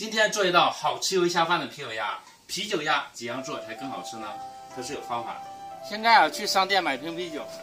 今天做一道好吃又下饭的啤酒鸭。啤酒鸭怎样做才更好吃呢？它是有方法的。现在啊，去商店买瓶啤酒。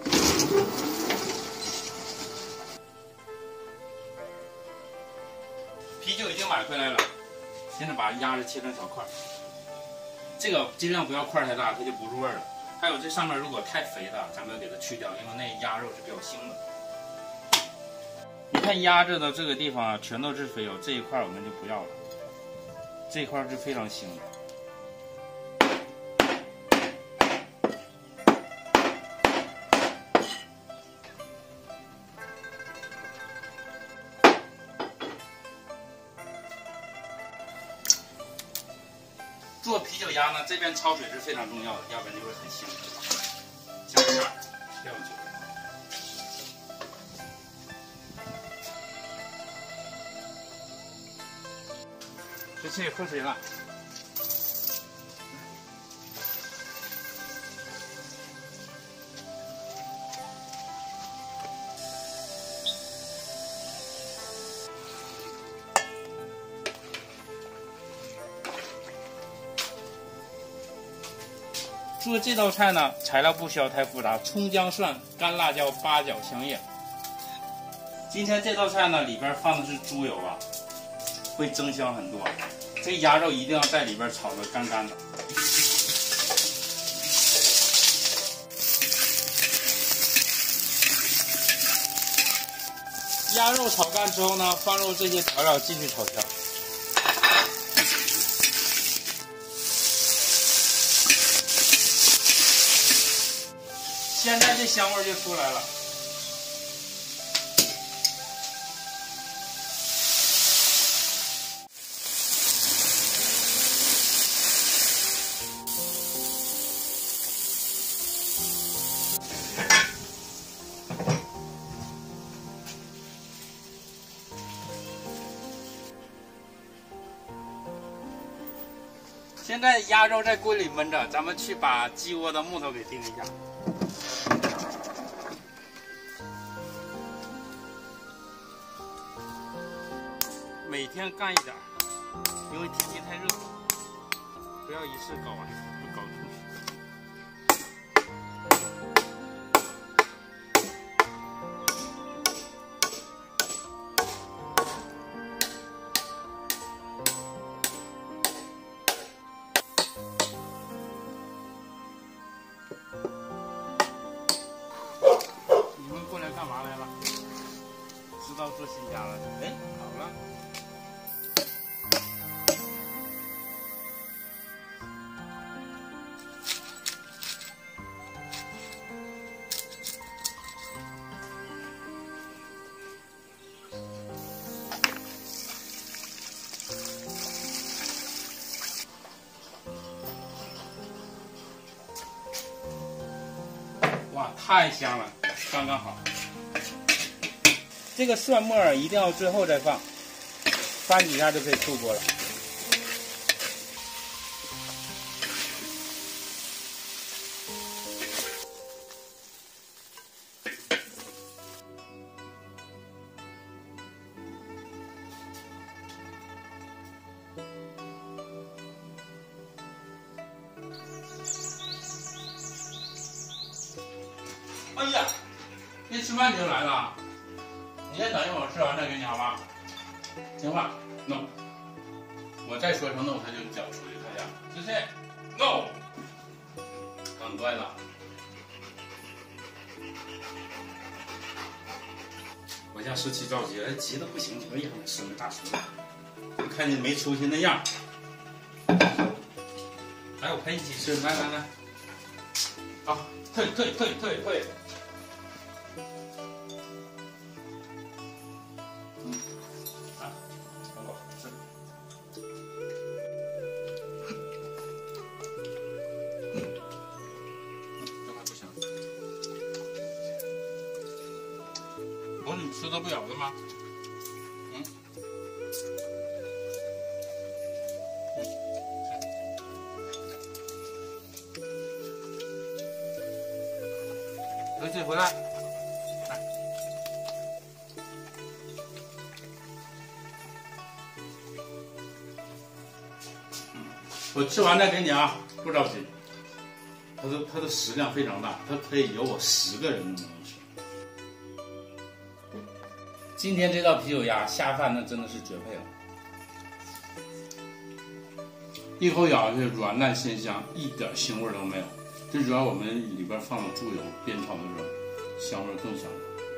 啤酒已经买回来了，现在把鸭子切成小块。这个尽量不要块太大，它就不入味了。还有这上面如果太肥的，咱们要给它去掉，因为那鸭肉是比较腥的。你看鸭子的这个地方啊，全都是肥油，这一块我们就不要了，这一块是非常腥的。做啤酒鸭呢，这边焯水是非常重要的，要不然就会很腥。香片掉进去。这次也喝水了。做这道菜呢，材料不需要太复杂，葱姜蒜、干辣椒、八角、香叶。今天这道菜呢，里边放的是猪油啊，会增香很多。这鸭肉一定要在里边炒得干干的。鸭肉炒干之后呢，放入这些调料继续炒香。现在这香味就出来了。现在鸭肉在锅里焖着，咱们去把鸡窝的木头给钉一下。每天干一点，因为天气太热，不要一次搞完，不搞出去。你们过来干嘛来了？知道做新家了？哎，好了。哇，太香了，刚刚好。这个蒜末一定要最后再放，翻几下就可以出锅了。哎呀，别吃饭你就来了，你先等一会儿，我吃完再给你好吗？行吧 ？No， 我再说成 no， 他就脚出去，看见？谢谢 ，no， 很乖的。我家17着急了，急得不行，哎呀，生个大孙子，看你没出息那样。来，我陪你一起吃，来来来，好，退。不是你吃得不了的吗？回去回来，来。 我吃完再给你啊，不着急。它的食量非常大，它可以有我10个人那么能吃。 今天这道啤酒鸭下饭那真的是绝配了， 一口咬下去软烂鲜香，一点腥味都没有。最主要我们里边放了猪油煸炒的时候，香味更香。